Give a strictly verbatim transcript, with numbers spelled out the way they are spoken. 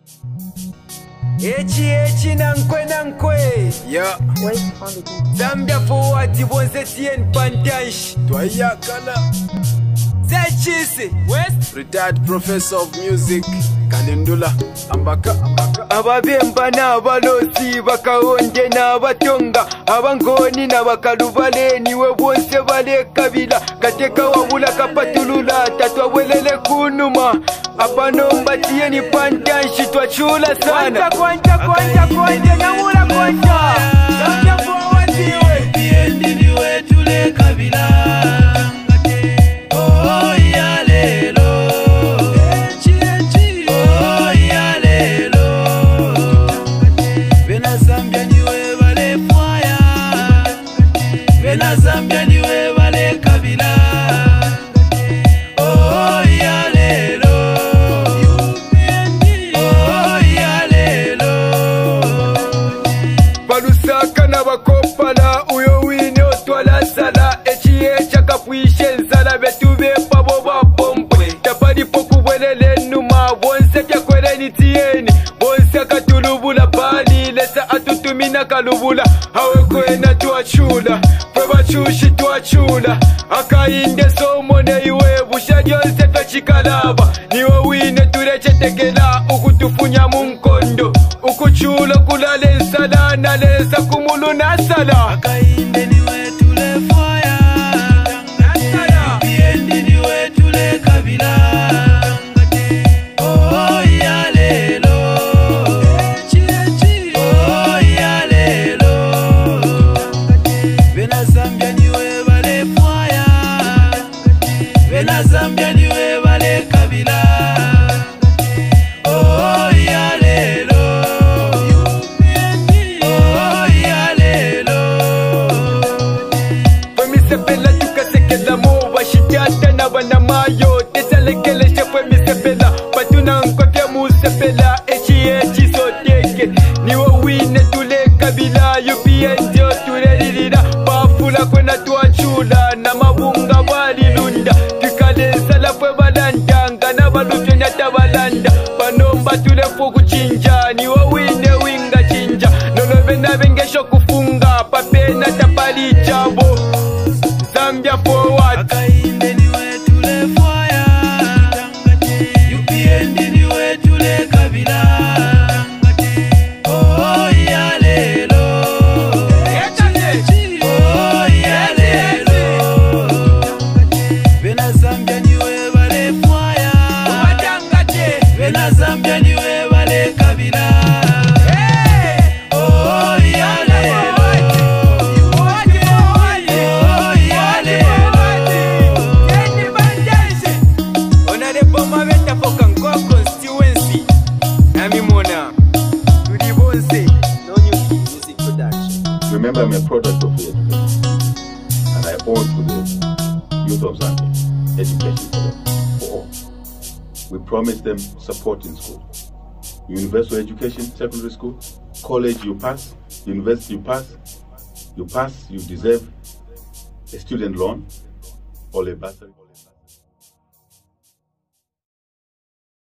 Echi echi nankwe nankwe. Yeah. Zambia forward bonse tien pantansh. Twaya kala. CHISE. West. Retired professor of music. Kalendula. Ambaka. Ambaka. Ababemba n'abalosi bakawonje n'abatonga abangoni n'abakalubale niwe bonse bale kabila kateka wabula kapatulula tatwabwelele kunuma abanomba tieni pantanshi twachula sana kwanja kwanja kwanja namula kwanja Zambia forward iwe tiendi niwe tule kabila oh ya lelo oh ya lelo Vena Zambia niwe bale fwaya Vena Zambia niwe bale kabila oh ya lelo oh ya lelo Balusaka n'abakopala uyo wine otwala sala echiye chakapwishe nsala betube pabo bapompwe tapadi pokubwelele numa bonse kyakwereni tieni bonse katulubula bali lesa atutumina kalubula hawe kwena twachula fwe bachushi twachula akainde somone iwe busha lyonse twechikalaba niwe wine turechetekela ukutufunya munkondo ukuchula kulale nsala nalesa kumulu nasala akainde niwe tule fwaya tiendi niwe tule kabila oh ya lelo oh ya lelo Vena Zambia niwe bale fwaya Vena Zambia niwe bale kabila oh ya lelo oh ya lelo Femisepela tukasekela mo bashijata na banamayo tesalekele shefwe misepela patuna nkwake musepela echi echi soteke niwe wine tule kabila Upnd tulelilira bafula kwena twachula na mabunga balilunda tukalensala fwe balandanga na balutwe nyatabalanda banomba tulefu kuchinja niwe wine winga chinja nolobena bengesho kufunga papena tapali chabo Zambia forward akainde niwe tule fwaya Upnd niwe tule kabila oh ya lelo oh ya lelo Vena Zambia niwe bale fwaya Vena Zambia niwe bale kabila oh ya lelo Remember, I'm a product of the education, and I owe to the youth of Zambia education for, them, for all. We promise them support in school. Universal education, secondary school, college you pass, university you pass, you pass, you deserve a student loan or a bursary.